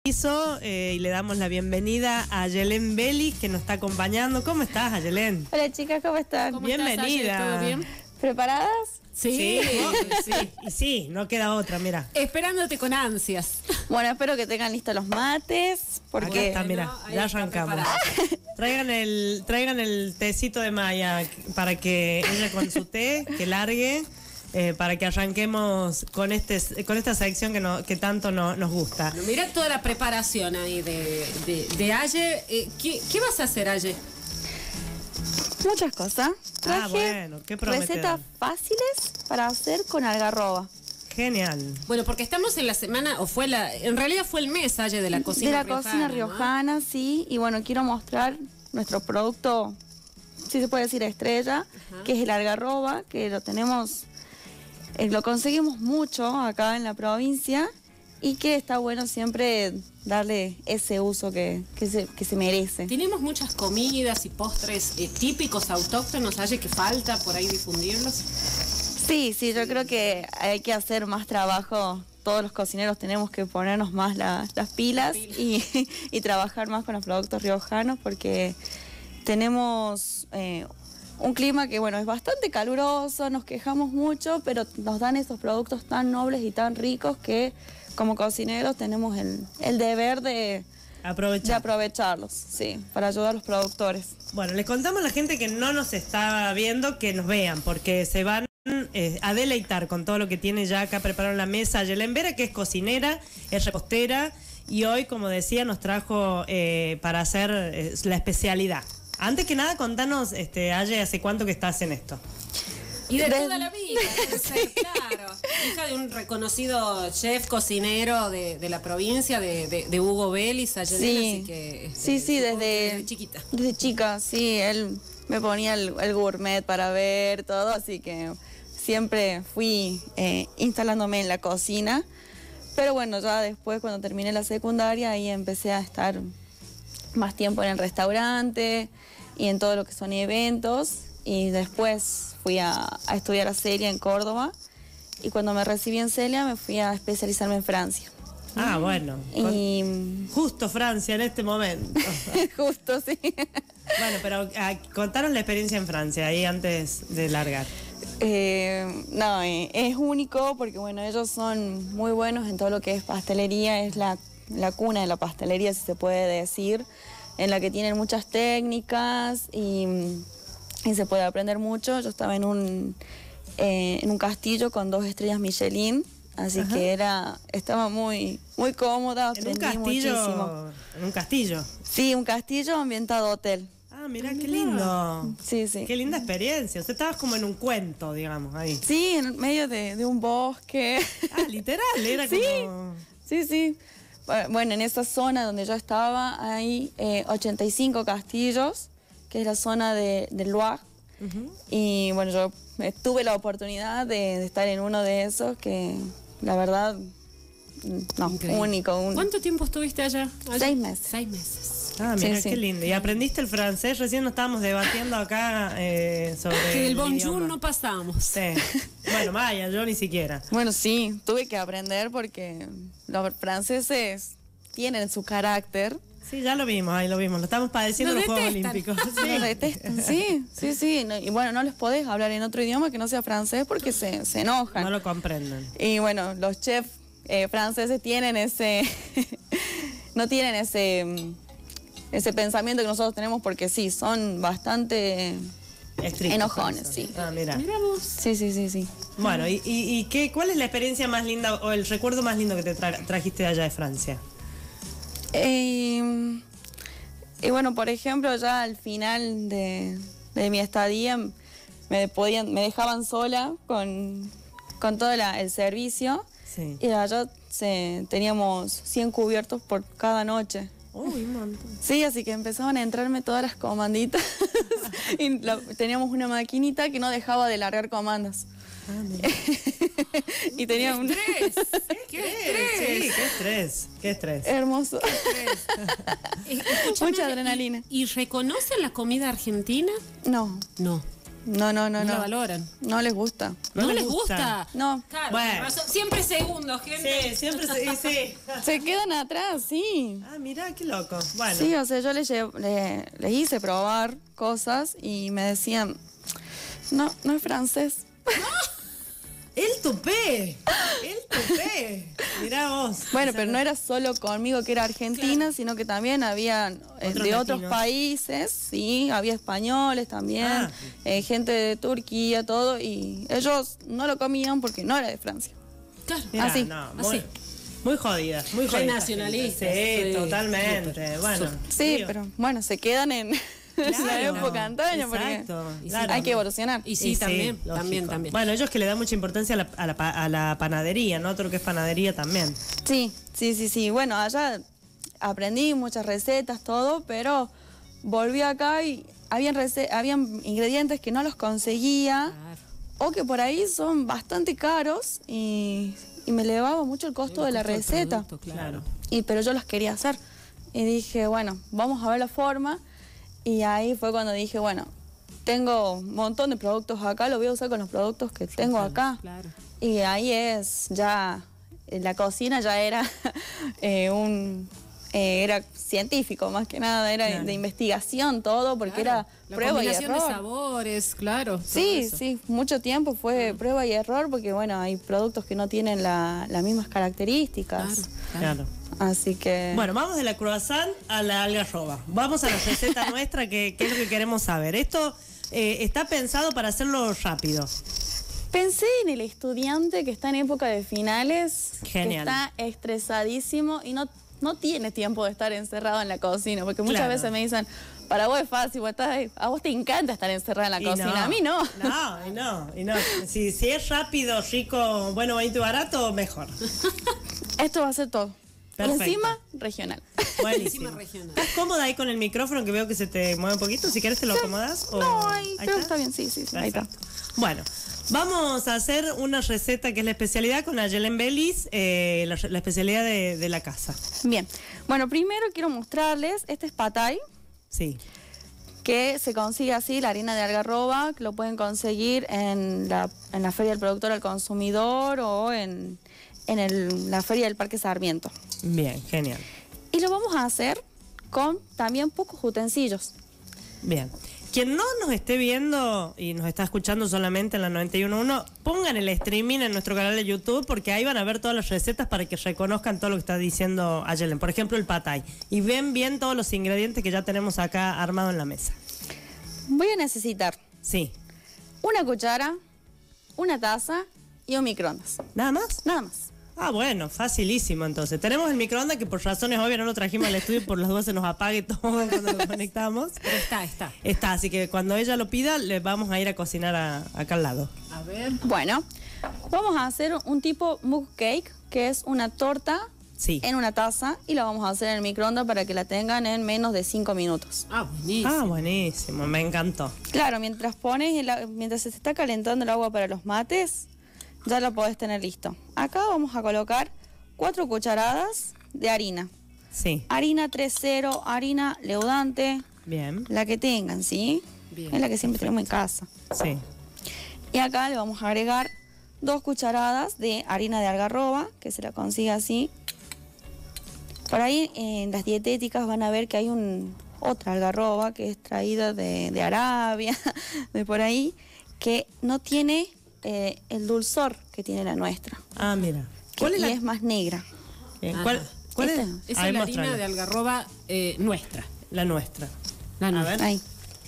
Y le damos la bienvenida a Ayelén Vélez, que nos está acompañando. ¿Cómo estás, Ayelén? Hola chicas, ¿cómo están? ¿Cómo Bienvenida. estás, ¿todo bien? ¿Preparadas? Sí. Sí, y sí, no queda otra, mira. Esperándote con ansias. Bueno, espero que tengan listos los mates, Acá porque está, mira, ahí ya está arrancamos. preparado. Traigan el tecito de Maya para que ella con su té, que largue, para que arranquemos con esta sección que tanto nos gusta. Mira toda la preparación ahí de Aye. ¿Qué vas a hacer, Aye? muchas cosas. Traje bueno, qué prometedor. recetas fáciles para hacer con algarroba. Genial. Bueno, porque estamos en la semana, en realidad fue el mes, Aye, de la cocina riojana. Cocina riojana, sí. Y bueno, quiero mostrar nuestro producto, si se puede decir estrella, que es el algarroba, que lo tenemos, lo conseguimos mucho acá en la provincia y que está bueno siempre darle ese uso que se merece. Tenemos muchas comidas y postres típicos, autóctonos, Aye, que falta por ahí difundirlos. Sí, yo creo que hay que hacer más trabajo. Todos los cocineros tenemos que ponernos más las pilas y trabajar más con los productos riojanos, porque tenemos un clima que, bueno, es bastante caluroso, nos quejamos mucho, pero nos dan esos productos tan nobles y tan ricos que como cocineros tenemos el deber de aprovecharlos, sí, para ayudar a los productores. Bueno, les contamos a la gente que no nos está viendo que nos vean, porque se van a deleitar con todo lo que tiene ya acá preparado en la mesa Ayelén Vera, que es cocinera, es repostera, y hoy, como decía, nos trajo para hacer la especialidad. Antes que nada, contanos, Aye, ¿hace cuánto que estás en esto? Y de toda la vida, debe ser, claro. Hija de un reconocido chef cocinero de la provincia, de Hugo Vélez, Ayelén, Sí, así que... sí, desde chiquita. Desde chica, sí, él me ponía el gourmet para ver todo, así que siempre fui instalándome en la cocina. Pero bueno, ya después, cuando terminé la secundaria, ahí empecé a estar más tiempo en el restaurante y en todo lo que son eventos. Y después fui a estudiar a Celia en Córdoba. Y cuando me recibí en Celia me fui a especializarme en Francia. Ah, bueno. Justo Francia en este momento. Justo, sí. Bueno, pero contanos la experiencia en Francia, ahí antes de largar. No, es único porque, bueno, ellos son muy buenos en todo lo que es pastelería. Es la cuna de la pastelería, si se puede decir, en la que tienen muchas técnicas y se puede aprender mucho. Yo estaba en un castillo con 2 estrellas Michelin, así que estaba muy cómoda, aprendí muchísimo. ¿En un castillo? Sí, un castillo ambientado hotel. Ah, mirá, qué lindo. Sí. Qué linda experiencia. Usted estabas como en un cuento, digamos, ahí. Sí, en medio de un bosque. Ah, literal, era como... Sí. Bueno, en esa zona donde yo estaba hay 85 castillos, que es la zona de Loire. Y bueno, yo tuve la oportunidad de estar en uno de esos que, la verdad, único. ¿Cuánto tiempo estuviste allá? 6 meses. 6 meses. Ah, mira, Sí. qué lindo. ¿Y aprendiste el francés? Recién nos estábamos debatiendo acá sobre Que del bonjour idioma. no pasamos. Sí. Bueno, Maya, yo ni siquiera. Bueno, sí, tuve que aprender porque los franceses tienen su carácter. Sí, ya lo vimos, ahí lo vimos. Lo estamos padeciendo en los Juegos Olímpicos. Sí. Lo detestan, sí. No, y bueno, no les podés hablar en otro idioma que no sea francés porque se enojan. No lo comprenden. Y bueno, los chefs franceses tienen no tienen ese pensamiento que nosotros tenemos, porque sí, son bastante Estrictos, enojones, eso. sí. Ah, mira. Miramos. Sí. Bueno, ¿y cuál es la experiencia más linda o el recuerdo más lindo que te trajiste de allá de Francia? Y bueno, por ejemplo, ya al final de mi estadía me dejaban sola con todo el servicio. Sí. Y allá teníamos 100 cubiertos por cada noche. Uy, un montón. Sí, así que empezaban a entrarme todas las comanditas. Y teníamos una maquinita que no dejaba de largar comandas. Ah, mira. Y tenía un ¡Estrés! Sí, qué estrés. hermoso. Escúchame, Mucha adrenalina. ¿Y reconocen la comida argentina? No. No. No la valoran. No les gusta. ¿No les gusta? No. Claro, Bueno. siempre segundos, gente. Sí, siempre sí. Se quedan atrás, sí. Ah, mirá, qué loco. Bueno. Sí, o sea, yo les hice probar cosas y me decían, no es francés. El tupé. Mirá vos. Bueno, pero no era solo conmigo que era argentina, sino que también habían de otros países, sí, había españoles también, gente de Turquía, todo, y ellos no lo comían porque no era de Francia. Claro. Mirá, así. no, Así. muy jodida. Muy Re jodida. nacionalista. Sí, totalmente. Súper. Bueno. Sí, digo, pero bueno, se quedan en la claro, época antaña exacto, porque claro. hay que evolucionar. Y sí, también, lógico. también. Bueno, ellos que le dan mucha importancia a la panadería, ¿no? Todo lo que es panadería también. Sí. Bueno, allá aprendí muchas recetas, todo, pero volví acá y habían ingredientes que no los conseguía Claro. o que por ahí son bastante caros y me elevaba mucho el costo de la El costo del receta. producto, claro. Pero yo los quería hacer. Y dije, bueno, vamos a ver la forma. Y ahí fue cuando dije, bueno, tengo un montón de productos acá, lo voy a usar con los productos que tengo acá. Claro. Y ahí es ya, la cocina ya era era científico más que nada, era Claro. de investigación todo, porque Claro. era La prueba y combinación error. de sabores, claro. todo Sí, eso. sí, mucho tiempo fue prueba y error, porque bueno, hay productos que no tienen las mismas características. Claro. Así que... Bueno, vamos de la croissant a la algarroba. Vamos a la receta nuestra, que es lo que queremos saber. Esto está pensado para hacerlo rápido. Pensé en el estudiante que está en época de finales, Genial. que está estresadísimo y no tiene tiempo de estar encerrado en la cocina, porque muchas Claro. veces me dicen, para vos es fácil, vos a vos te encanta estar encerrada en la Y cocina, a mí no. No. Si es rápido, rico, bueno, bonito y barato, mejor. Esto va a ser todo. Perfecto. Y encima, regional. Buenísimo. Encima regional. ¿Estás cómoda ahí con el micrófono, que veo que se te mueve un poquito? Si quieres te lo acomodas. No, ahí creo que está bien, sí, ahí está. Perfecto. Bueno, vamos a hacer una receta que es la especialidad con Ayelen Belis, la especialidad de la casa. Bien, bueno, primero quiero mostrarles, este es patay, Sí. que se consigue así, la harina de algarroba, que lo pueden conseguir en la Feria del Productor al Consumidor o en la Feria del Parque Sarmiento. Bien, genial. Y lo vamos a hacer con también pocos utensilios. Bien. Quien no nos esté viendo y nos está escuchando solamente en la 91.1, pongan el streaming en nuestro canal de YouTube, porque ahí van a ver todas las recetas para que reconozcan todo lo que está diciendo Ayelen. Por ejemplo, el patay. Y ven bien todos los ingredientes que ya tenemos acá armado en la mesa. Voy a necesitar Sí. una cuchara, una taza y un microondas. ¿Nada más? Nada más. Ah, bueno, facilísimo entonces. Tenemos el microondas que por razones obvias no lo trajimos al estudio, por las dudas se nos apague todo cuando lo conectamos. Pero está. Está, así que cuando ella lo pida, le vamos a ir a cocinar acá al lado. A ver. Bueno, vamos a hacer un tipo mug cake, que es una torta Sí. en una taza, y la vamos a hacer en el microondas para que la tengan en menos de 5 minutos. Ah, buenísimo. Ah, buenísimo, me encantó. Claro, mientras mientras se está calentando el agua para los mates, ya lo podés tener listo. Acá vamos a colocar 4 cucharadas de harina. Sí, Harina 3.0, harina leudante, bien, la que tengan, ¿sí? Bien, Es la que siempre tenemos en casa. sí. Y acá le vamos a agregar 2 cucharadas de harina de algarroba, que se la consigue así. Por ahí en las dietéticas van a ver que hay otra algarroba que es traída de Arabia, de por ahí, que no tiene el dulzor que tiene la nuestra. Ah, mira. ¿Cuál es la...? es más negra. Bien, Ajá. ¿Cuál es? Esta. Esa Ahí es la mostrala. harina de algarroba nuestra. La nuestra. La A nuestra. ver. Ahí,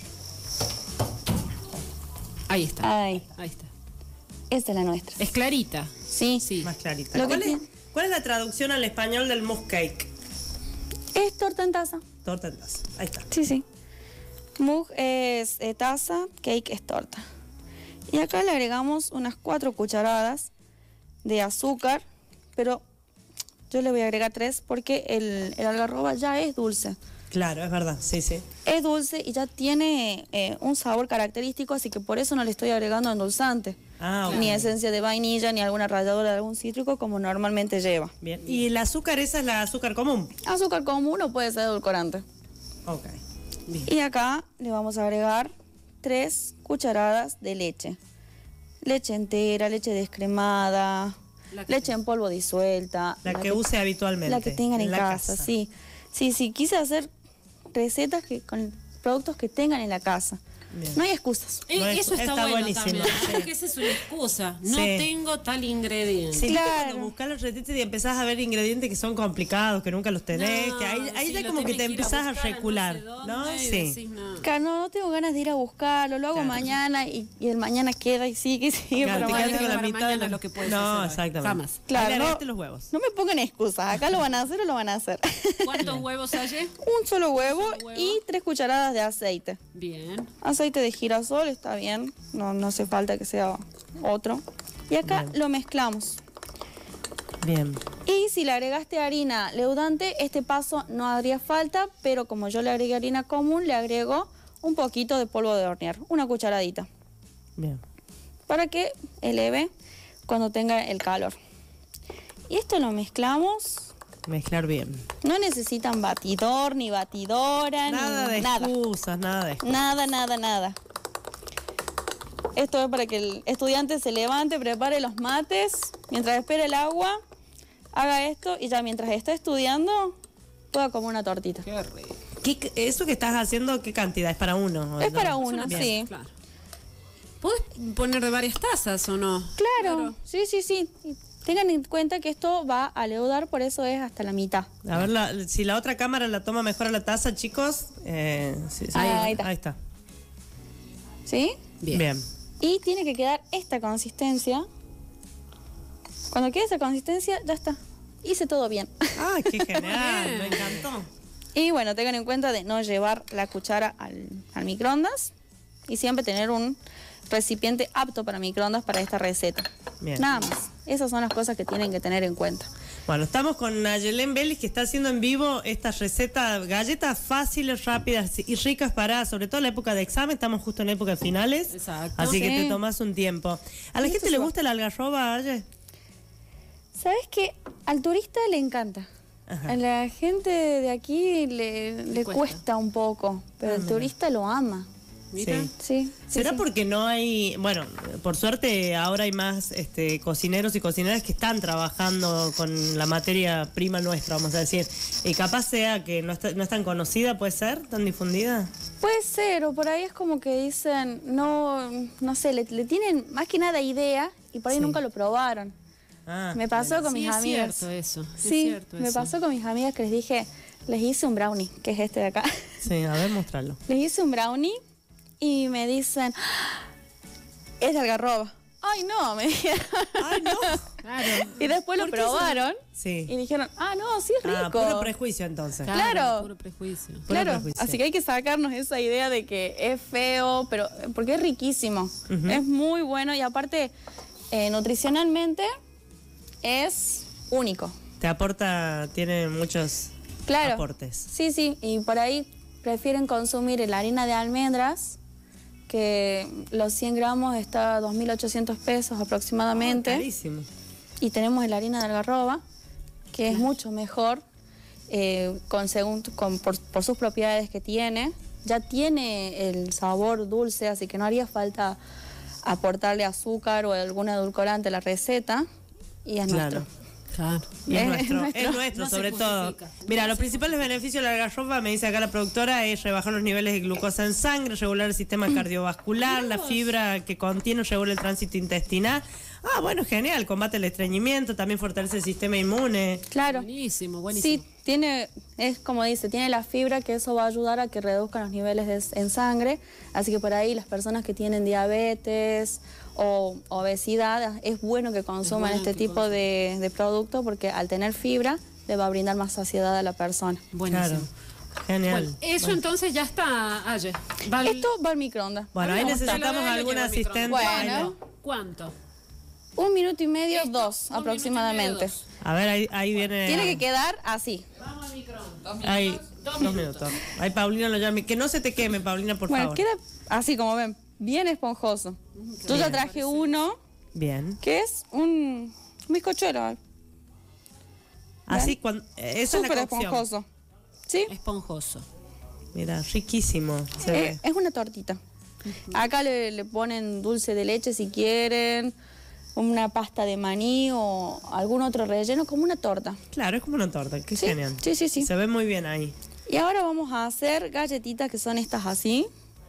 Ahí está. ahí. Ahí está. Esta es la nuestra. Es clarita. Sí. Sí. Más clarita. Lo que ¿Cuál es, tiene- cuál es la traducción al español del mousse cake? Es torta en taza. Torta en taza. Ahí está. Sí. Mug es taza, cake es torta. Y acá le agregamos unas 4 cucharadas de azúcar, pero yo le voy a agregar 3 porque el algarroba ya es dulce. Claro, es verdad. Sí, sí. Es dulce y ya tiene un sabor característico, así que por eso no le estoy agregando endulzante. Ah, ok. Ni esencia de vainilla, ni alguna ralladura de algún cítrico como normalmente lleva. Bien. ¿Y el azúcar esa es la azúcar común? Azúcar común o puede ser edulcorante. Ok. Bien. Y acá le vamos a agregar 3 cucharadas de leche. Leche entera, leche descremada, leche en polvo disuelta. La que use habitualmente. La que tengan en la casa, sí. Sí, quise hacer recetas con productos que tengan en la casa. Bien. No hay excusas. Eso está bueno buenísimo. también, Sí. porque esa es una excusa. No Sí. tengo tal ingrediente. Sí, Claro. cuando buscas los recetas y empezás a ver ingredientes que son complicados, que nunca los tenés, No, que ahí sí, ya lo como que tenés te ir a empezás a buscar en recular, sé dónde ¿no? y Sí. decís, no. Claro, no tengo ganas de ir a buscarlo, lo hago Claro. mañana y el mañana queda y sigue y sigue. Claro, para te mañana. quedaste con la Para mitad de mañana lo que puedes No, hacer hoy. exactamente. Jamás. Claro, Ahí le no. agregaste los huevos. No me pongan excusas, acá lo van a hacer o lo van a hacer. ¿Cuántos huevos hay? Un solo huevo solo huevo. y 3 cucharadas de aceite. Bien. Aceite de girasol está bien, no hace falta que sea otro. Y acá Bien. lo mezclamos. Bien. Y si le agregaste harina leudante, este paso no haría falta, pero como yo le agregué harina común, le agrego un poquito de polvo de hornear, una cucharadita, Bien. para que eleve cuando tenga el calor. Y esto lo mezclamos. Mezclar bien. No necesitan batidor ni batidora, Nada ni de nada. excusas, nada de excusas. Nada. Esto es para que el estudiante se levante, prepare los mates, mientras espera el agua, haga esto y ya mientras está estudiando pueda comer una tortita. Qué rico. ¿Eso que estás haciendo, qué cantidad? ¿Es para uno? Es ¿no? para uno, Bien. sí. Claro. ¿Podés poner de varias tazas o no? Claro, sí. Y tengan en cuenta que esto va a leudar, por eso es hasta la mitad. A ver, si la otra cámara la toma mejor a la taza, chicos. Sí, Ahí está. Ahí está. ¿Sí? Bien. Y tiene que quedar esta consistencia. Cuando quede esa consistencia, ya está. Hice todo bien. Ah, qué genial, Bien. me encantó. Y bueno, tengan en cuenta de no llevar la cuchara al microondas y siempre tener un recipiente apto para microondas para esta receta. Bien. Nada más. Esas son las cosas que tienen que tener en cuenta. Bueno, estamos con Nayelén Vélez, que está haciendo en vivo esta receta, galletas fáciles, rápidas y ricas para, sobre todo la época de examen. Estamos justo en la época de finales. Exacto. Así que Sí. te tomas un tiempo. ¿A la Esto gente se le va. gusta la algarroba, Aye? ¿Sabes qué? Al turista le encanta. Ajá. A la gente de aquí le cuesta. cuesta un poco, pero el turista lo ama. Mira. Sí. Sí. ¿Será sí. porque no hay, bueno, por suerte ahora hay más cocineros y cocineras que están trabajando con la materia prima nuestra, vamos a decir? Y capaz sea que no es tan conocida, ¿puede ser? ¿Tan difundida? Puede ser, o por ahí es como que dicen, no sé, le tienen más que nada idea y por ahí Sí. nunca lo probaron. Ah, Me pasó con Sí, mis es amigas. cierto eso. Es Sí, cierto me eso. pasó con mis amigas que les dije, les hice un brownie, que es este de acá. sí, a ver, mostrarlo. Les hice un brownie y me dicen, "Ah, es de algarroba". Ay, no, me dijeron. ¡Ay, no! Claro. Y después lo ¿Por qué eso? probaron Sí. y dijeron, no, sí es rico. Ah, puro prejuicio entonces. Claro. Puro prejuicio. Puro Claro, prejuicio. así que hay que sacarnos esa idea de que es feo, pero porque es riquísimo, Ujú. es muy bueno y aparte nutricionalmente es único. Te aporta, tiene muchos Claro. aportes. Sí, y por ahí prefieren consumir la harina de almendras, que los 100 gramos está a 2.800 pesos aproximadamente, Carísimo. y tenemos la harina de algarroba, que es mucho mejor por sus propiedades que tiene. Ya tiene el sabor dulce, así que no haría falta aportarle azúcar o algún edulcorante a la receta, y es Claro. nuestro. Claro. Y es Es nuestro, nuestro. es nuestro No se sobre todo. justifica. Mira, los principales beneficios de la algarroba, me dice acá la productora, es rebajar los niveles de glucosa en sangre, regular el sistema cardiovascular, la fibra que contiene regula el tránsito intestinal. Ah, bueno, genial, combate el estreñimiento, también fortalece el sistema inmune. Claro. Buenísimo, buenísimo. Sí, es como dice, tiene la fibra, que eso va a ayudar a que reduzcan los niveles en sangre, así que por ahí las personas que tienen diabetes o obesidad, es bueno que consuman bueno este que tipo de producto, porque al tener fibra le va a brindar más saciedad a la persona. Buenísimo. Claro, genial. Bueno, eso entonces ya está, Aye. Va al- Esto va al microondas. Bueno, ahí Vamos a necesitamos darle, algún lleva el asistente. micrófono. Bueno. ¿Cuánto? 1 minuto y medio, Esto, 2 1 aproximadamente. minuto y medio, A ver, ahí viene. Tiene que quedar así. Vamos al microondas. Ahí, 2 minutos. Ahí Paulina lo llame. Que no se te queme, Paulina, por Bueno, favor. queda así como ven, bien esponjoso. Yo ya traje uno Bien. que es un bizcochuelo. Así, cuando, esa es Súper la cocción. esponjoso. ¿Sí? Esponjoso. Mira, riquísimo se ve. Es una tortita. Acá le ponen dulce de leche si quieren, una pasta de maní o algún otro relleno, como una torta. Claro, es como una torta, qué ¿Sí? genial. Sí, sí, sí. Se ve muy bien ahí. Y ahora vamos a hacer galletitas que son estas así,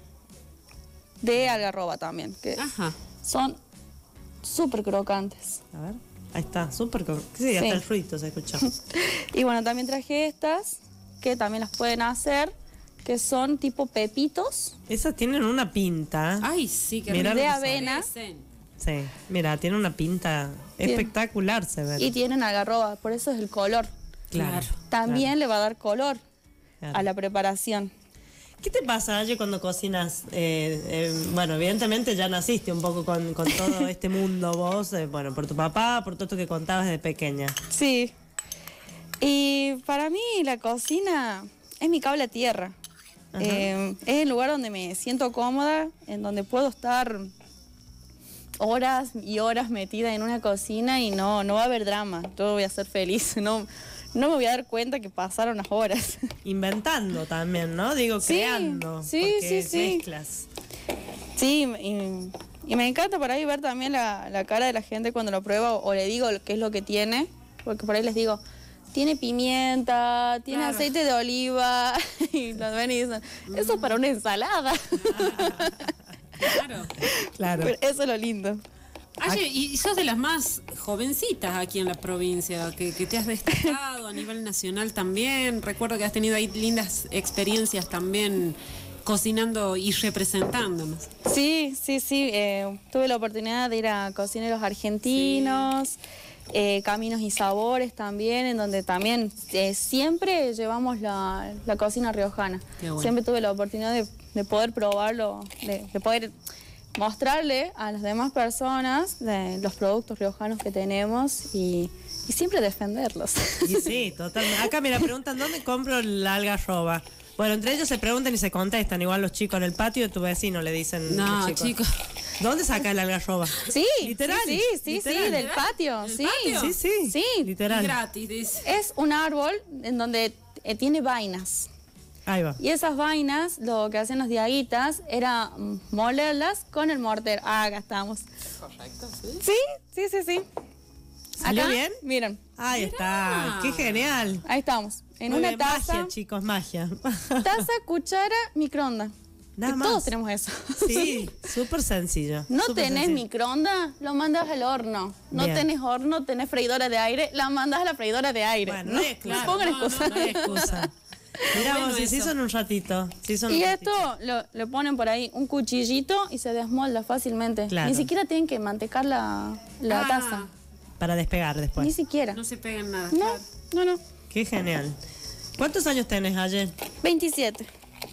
de algarroba también, que Ajá. son súper crocantes. A ver, ahí está, súper. Sí, hasta el ruido se escuchó. Y bueno, también traje estas, que también las pueden hacer, que son tipo pepitos. Esas tienen una pinta. Ay, sí, que Mirá de lo que avena. Sí, mira, tiene una pinta espectacular, se ve. Y tienen algarroba, por eso es el color. Claro. También le va a dar color Claro. a la preparación. ¿Qué te pasa, Aye, cuando cocinas? Bueno, evidentemente ya naciste un poco con todo este mundo vos, bueno, por tu papá, por todo esto que contabas de pequeña. Sí. Y para mí la cocina es mi cable a tierra. Es el lugar donde me siento cómoda, en donde puedo estar horas y horas metida en una cocina y no va a haber drama. Yo voy a ser feliz. No me voy a dar cuenta que pasaron las horas. Inventando también, ¿no? Digo, Sí, creando. sí, porque sí, sí. mezclas. Sí, y me encanta por ahí ver también la cara de la gente cuando lo prueba o le digo qué es lo que tiene, porque por ahí les digo, tiene pimienta, tiene Claro. aceite de oliva, y los ven y dicen, eso es para una ensalada. Claro. Claro. Pero eso es lo lindo. Aye, y sos de las más jovencitas aquí en la provincia, que te has destacado a nivel nacional también. Recuerdo que has tenido ahí lindas experiencias también cocinando y representándonos. Sí, sí, sí. Tuve la oportunidad de ir a Cocineros Argentinos, Caminos y Sabores también, en donde también siempre llevamos la cocina riojana. Qué bueno. Siempre tuve la oportunidad de poder probarlo, de poder mostrarle a las demás personas los productos riojanos que tenemos y siempre defenderlos. Y sí, totalmente. Acá mira, preguntan, ¿dónde compro la algarroba? Bueno, entre ellos se preguntan y se contestan. Igual los chicos en el patio de tu vecino le dicen. No, los chicos. ¿Dónde saca el algarroba? Sí, Literal. sí, Literal. del patio, ¿Del sí. patio? Sí, sí. Sí. Y Literal. gratis, dice. Es un árbol en donde tiene vainas. Ahí va. Y esas vainas, lo que hacían los diaguitas era molerlas con el mortero. Ah, acá estamos. Correcto, sí. Sí, sí, sí. ¿Salió Acá, bien? miren, Ahí está. Qué genial. ahí estamos. En Muy una bien, taza, magia, chicos, magia. taza, cuchara, microondas. Nada Que más. todos tenemos eso. Sí, súper sencillo. No súper tenés sencillo. microondas, lo mandas al horno. No Bien. tenés horno, tenés freidora de aire, la mandas a la freidora de aire. Bueno, no hay excusa. No pongan No, no, excusas. No hay excusa. Mirá Bueno, vos, si se eso. hizo en un ratito. Se hizo en Y un esto ratito. le ponen por ahí un cuchillito y se desmolda fácilmente. Claro. Ni siquiera tienen que mantecar la Ah, taza. Para despegar después. Ni siquiera. No se pegan nada. No, claro. no. Qué genial. ¿Cuántos años tenés, Aye? 27.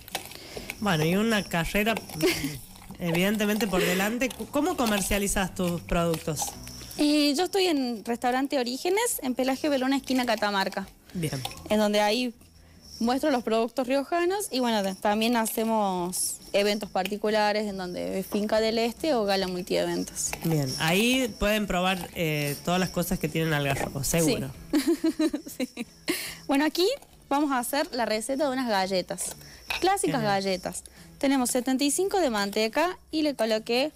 Bueno, y una carrera evidentemente por delante. ¿Cómo comercializas tus productos? Y yo estoy en Restaurante Orígenes, en Pelaje Belona, esquina Catamarca, Bien. en donde ahí muestro los productos riojanos y bueno, también hacemos eventos particulares en donde es Finca del Este o Gala Multieventos. Bien. Ahí pueden probar todas las cosas que tienen algarrobo, seguro. Sí. Bueno, aquí vamos a hacer la receta de unas galletas, clásicas Genial. galletas. Tenemos 75 de manteca y le coloqué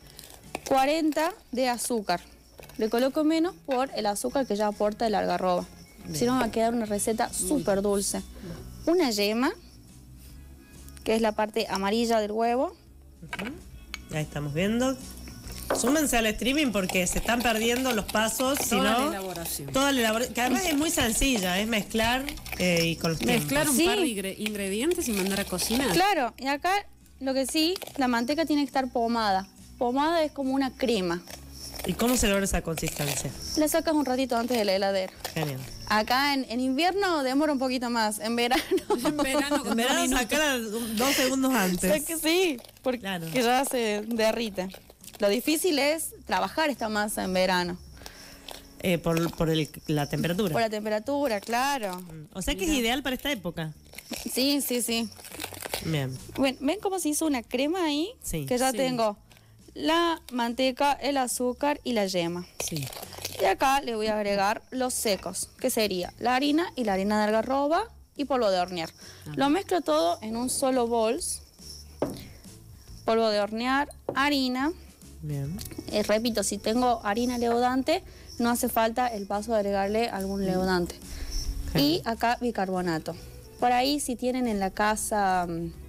40 de azúcar. Le coloco menos por el azúcar que ya aporta el algarroba. Si no, va a quedar una receta súper dulce. Una yema, que es la parte amarilla del huevo. Ahí estamos viendo. Súmense al streaming porque se están perdiendo los pasos. Si Toda la no, elaboración. toda la elaboración. Que además es muy sencilla, es mezclar y con los Mezclar un Sí. par de ingredientes y mandar a cocinar. Claro, y acá lo que sí, la manteca tiene que estar pomada. Pomada es como una crema. ¿Y cómo se logra esa consistencia? La sacas un ratito antes de la heladera. Genial. Acá en invierno demora un poquito más, en verano. En verano, con En verano 2 minutos. sacarla 2 segundos O antes. sea que sí, porque Claro. ya se derrite. Lo difícil es trabajar esta masa en verano. La temperatura. Por la temperatura, claro. O sea que es ideal para esta época. Sí, sí, sí. Bien. Bueno, ¿ven cómo se hizo una crema ahí? Sí. Que ya Sí. tengo la manteca, el azúcar y la yema. Sí. Y acá le voy a agregar los secos, que sería la harina y la harina de algarroba y polvo de hornear. Lo mezclo todo en un solo bols polvo de hornear, harina. Bien. Repito, si tengo harina leudante, no hace falta el paso de agregarle algún leudante. Y acá bicarbonato. Por ahí, si tienen en la casa,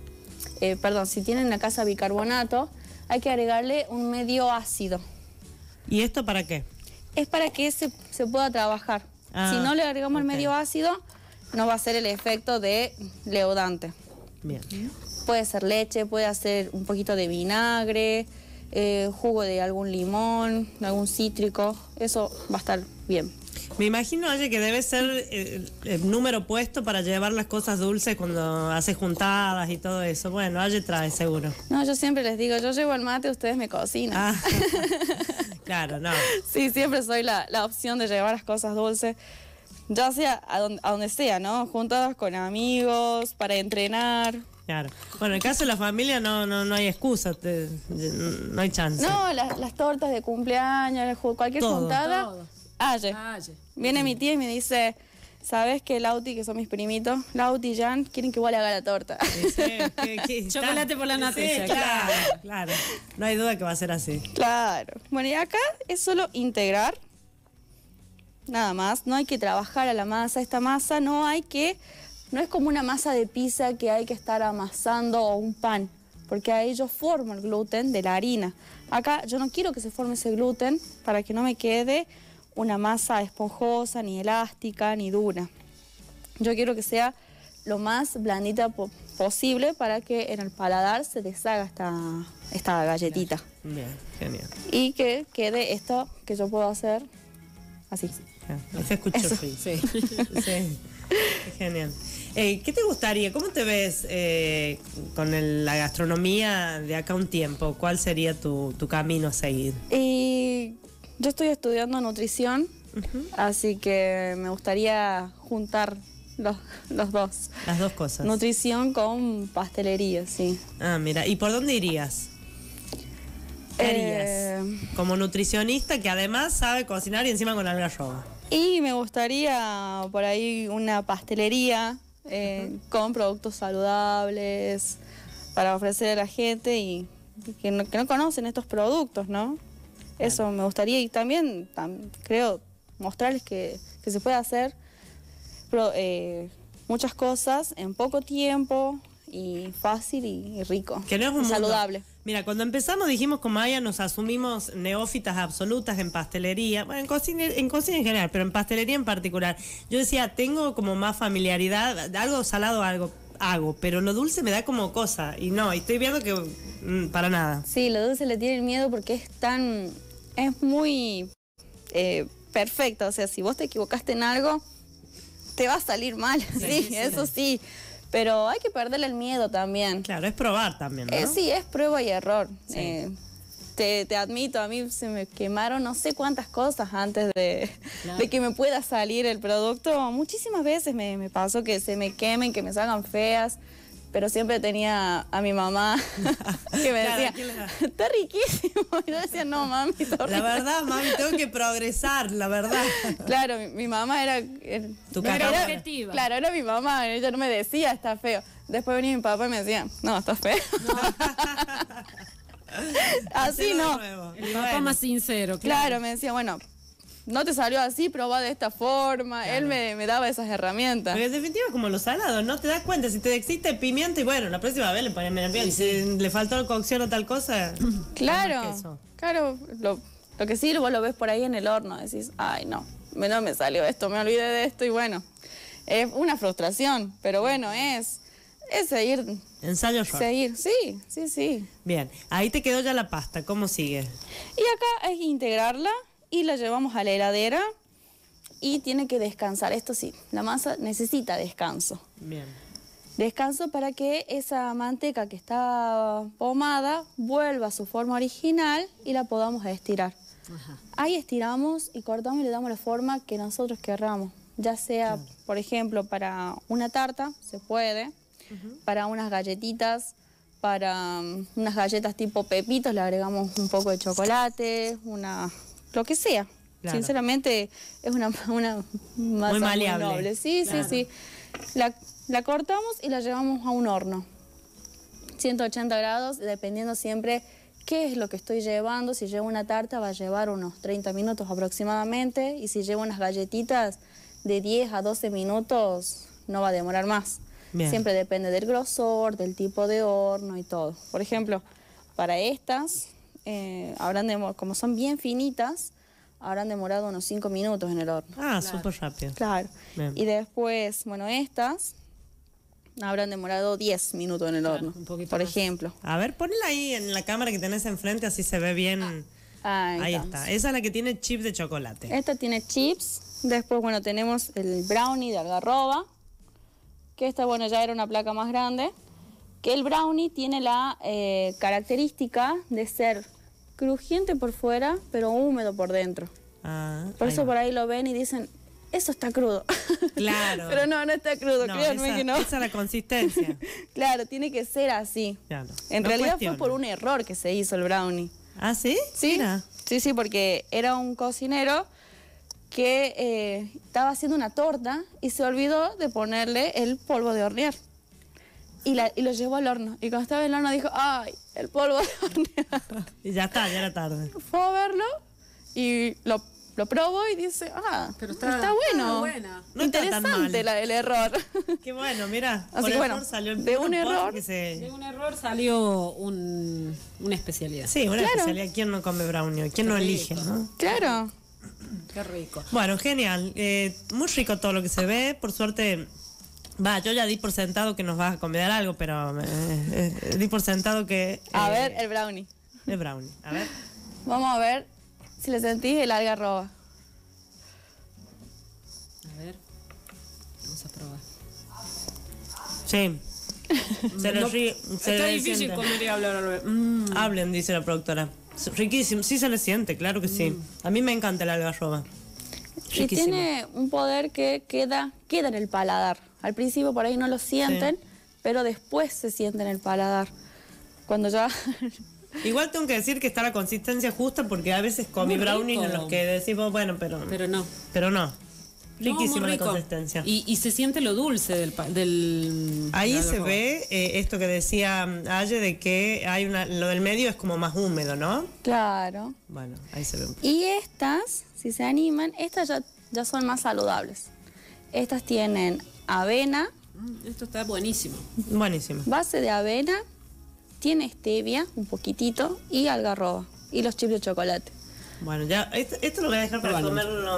si tienen en la casa bicarbonato, hay que agregarle un medio ácido. ¿Y esto para qué? Es para que se pueda trabajar. Si no le agregamos el medio ácido, no va a ser el efecto de leudante. Bien. Puede ser leche, puede ser un poquito de vinagre, jugo de algún limón, de algún cítrico. Eso va a estar bien. Me imagino, Aye, que debe ser el número puesto para llevar las cosas dulces cuando haces juntadas y todo eso. Bueno, Aye trae seguro. No, yo siempre les digo, yo llevo el mate, ustedes me cocinan. Claro, no. Sí, siempre soy la opción de llevar las cosas dulces, ya sea a donde sea, ¿no? Juntadas con amigos, para entrenar. Claro. Bueno, en el caso de la familia no hay excusa, no hay chance. No, las tortas de cumpleaños, cualquier juntada. Todo. Aye. Viene mi tía y me dice, ¿sabes que Lauti, que son mis primitos, Lauti y Jan, quieren que igual haga la torta? Chocolate por la noticia. Sí, claro. No hay duda que va a ser así. Claro. Bueno, y acá es solo integrar, nada más. No hay que trabajar a la masa. Esta masa no es como una masa de pizza que hay que estar amasando o un pan, porque ahí yo formo el gluten de la harina. Acá yo no quiero que se forme ese gluten para que no me quede una masa esponjosa, ni elástica, ni dura. Yo quiero que sea lo más blandita posible para que en el paladar se deshaga esta galletita. Bien, genial. Y que quede esto que yo puedo hacer así. Se escuchó, sí. Sí. Genial. ¿Qué te gustaría? ¿Cómo te ves con la gastronomía de acá un tiempo? ¿Cuál sería tu camino a seguir? Yo estoy estudiando nutrición, así que me gustaría juntar los dos. Las dos cosas. Nutrición con pastelería, sí. Ah, mira. ¿Y por dónde irías? ¿Qué harías? Como nutricionista que además sabe cocinar y encima con algarroba. Y me gustaría por ahí una pastelería con productos saludables para ofrecer a la gente y que no conocen estos productos, ¿no? Eso me gustaría, y también creo mostrarles que se puede hacer muchas cosas en poco tiempo y fácil y rico. Que no es un mundo saludable. Mira, cuando empezamos dijimos con Maya nos asumimos neófitas absolutas en pastelería, bueno, en cocina en general, pero en pastelería en particular. Yo decía, tengo como más familiaridad, algo salado algo hago, pero lo dulce me da como cosa, y no, y estoy viendo que para nada. Sí, lo dulce le tienen miedo porque es muy perfecto, o sea, si vos te equivocaste en algo, te va a salir mal, sí, eso sí. Pero hay que perderle el miedo también. Claro, es probar también, ¿no? Sí, es prueba y error. Sí. Te admito, a mí se me quemaron no sé cuántas cosas antes de que me pueda salir el producto. Muchísimas veces me pasó que se me quemen, que me salgan feas. Pero siempre tenía a mi mamá que me decía, está riquísimo. Y yo decía, no, mami, está rico. La verdad, mami, tengo que progresar, la verdad. Claro, mi mamá era objetiva. Claro, era mi mamá, ella no me decía, está feo. Después venía mi papá y me decía, no, está feo. No. Así no. El papá más sincero. Claro, me decía, bueno, no te salió así, probá de esta forma. Claro. Él me daba esas herramientas. Porque en definitiva como los salados, ¿no? Te das cuenta, si te existe pimienta y bueno, la próxima vez le pones menos bien. Y si le faltó cocción o tal cosa... Claro, claro. Lo que sí, vos lo ves por ahí en el horno, decís, ay, no me salió esto, me olvidé de esto y bueno, es una frustración, pero bueno, es seguir. Ensayo short. Seguir, sí. Bien, ahí te quedó ya la pasta, ¿cómo sigue? Y acá hay que integrarla y la llevamos a la heladera y tiene que descansar. Esto sí, la masa necesita descanso. Bien. Descanso para que esa manteca que está pomada vuelva a su forma original y la podamos estirar. Ajá. Ahí estiramos y cortamos y le damos la forma que nosotros querramos. Ya sea, por ejemplo, para una tarta, se puede, para unas galletitas, para unas galletas tipo pepitos, le agregamos un poco de chocolate, lo que sea. Claro. Sinceramente, es una masa muy noble. Sí, claro. Sí. La cortamos y la llevamos a un horno. 180 grados, dependiendo siempre qué es lo que estoy llevando. Si llevo una tarta va a llevar unos 30 minutos aproximadamente, y si llevo unas galletitas de 10 a 12 minutos no va a demorar más. Bien. Siempre depende del grosor, del tipo de horno y todo. Por ejemplo, para estas, como son bien finitas, habrán demorado unos 5 minutos en el horno. Ah, súper rápido. Claro. Bien. Y después, bueno, estas habrán demorado 10 minutos en el horno, un poquito por más. ejemplo. A ver, ponla ahí en la cámara que tenés enfrente, así se ve bien. Ahí estamos. está. Esa es la que tiene chip de chocolate. Esta tiene chips. Después, bueno, tenemos el brownie de algarroba, que esta, bueno, ya era una placa más grande. Que el brownie tiene la característica de ser crujiente por fuera, pero húmedo por dentro. Ah, Por ahí eso va. por ahí lo ven y dicen, eso está crudo. Claro. Pero no está crudo, No, créanme esa, que no. esa es la consistencia. Claro, tiene que ser así. Claro. En No realidad cuestiono. fue por un error que se hizo el brownie. ¿Ah, sí? Sí, Mira. sí, porque era un cocinero que estaba haciendo una torta y se olvidó de ponerle el polvo de hornear. Y lo llevó al horno. Y cuando estaba en el horno dijo, ¡ay, el polvo de hornear! Y ya está, ya era tarde. Fue a verlo y lo probó y dice, Pero está bueno. buena. No está tan Interesante mal. el error. Qué bueno, mira. Así por que bueno, error salió de un postre error- que se- De un error salió una especialidad. Sí, una Claro. especialidad. ¿Quién no come brownie? ¿Quién no Qué elige, rico. no? Claro. Qué rico. Bueno, genial. Muy rico todo lo que se ve. Por suerte, yo ya di por sentado que nos vas a convidar algo, pero di por sentado que... A ver, el brownie. El brownie. A ver. Vamos a ver si le sentís el algarroba. A ver. Vamos a probar. Sí. Se No, lo se está le difícil siente. comer y hablar. Hablen, dice la productora. Riquísimo. Sí se le siente, claro que sí. A mí me encanta el algarroba. Y Riquísimo. tiene un poder que queda en el paladar. Al principio por ahí no lo sienten, pero después se siente en el paladar. Cuando ya... Igual tengo que decir que está la consistencia justa porque a veces comí Muy brownies rico. en los que decimos, bueno, pero no. no. Riquísima muy la rico. consistencia. Y se siente lo dulce del Ahí del se algarroba. ve esto que decía Aye de que hay lo del medio es como más húmedo, ¿no? Claro. Bueno, ahí se ve. Y estas, si se animan, estas ya son más saludables. Estas tienen avena, Esto está buenísimo. Buenísimo. base de avena, tiene stevia, un poquitito, y algarroba. Y los chips de chocolate. Bueno, ya, esto lo voy a dejar para Probalo. comerlo.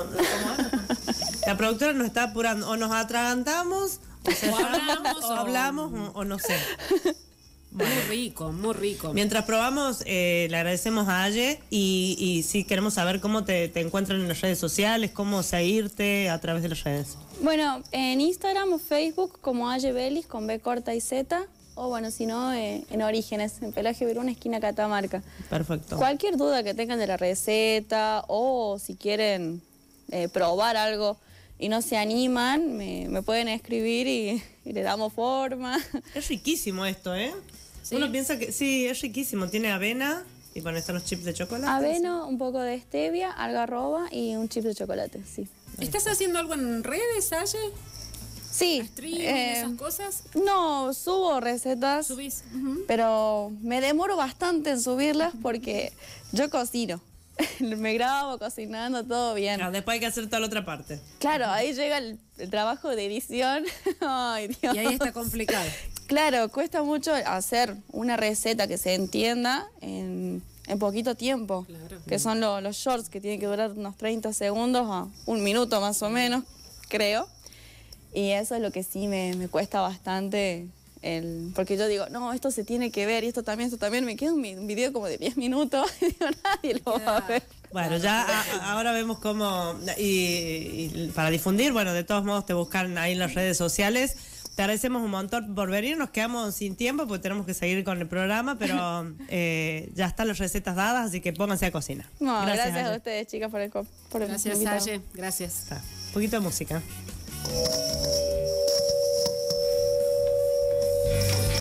La productora nos está apurando. O nos atragantamos, o hablamos, o no sé. Muy rico, muy rico. Mientras probamos, le agradecemos a Aye y sí queremos saber cómo te encuentran en las redes sociales, cómo seguirte a través de las redes. Bueno, en Instagram o Facebook como Aye Belis con B corta y Z. O bueno, si no, en Orígenes, en Pelagio Verún, esquina Catamarca. Perfecto. Cualquier duda que tengan de la receta o si quieren probar algo y no se animan, me pueden escribir y le damos forma. Es riquísimo esto, ¿eh? ¿Sí? Uno piensa que sí, es riquísimo. Tiene avena y bueno, están los chips de chocolate. Avena, un poco de stevia, algarroba y un chip de chocolate, sí. ¿Estás haciendo algo en redes, Aye? Sí. ¿Streaming, esas cosas? No, subo recetas, ¿Subís? pero me demoro bastante en subirlas porque yo cocino. Me grabo cocinando, todo bien. Claro, después hay que hacer toda la otra parte. Claro, ahí llega el trabajo de edición. Ay, Dios. Y ahí está complicado. Claro, cuesta mucho hacer una receta que se entienda en poquito tiempo. Claro. Que son los shorts que tienen que durar unos 30 segundos a un minuto más o menos, creo. Y eso es lo que sí me cuesta bastante. Porque yo digo, no, esto se tiene que ver y esto también. Me queda un video como de 10 minutos y digo, nadie lo va a ver. Bueno, ya ahora vemos cómo, y para difundir, bueno, de todos modos te buscan ahí en las redes sociales. Te agradecemos un montón por venir, nos quedamos sin tiempo porque tenemos que seguir con el programa, pero ya están las recetas dadas, así que pónganse a cocinar. No, gracias a Aye. ustedes, chicas, por Gracias, invitarme. Aye. Gracias. Está. Un poquito de música.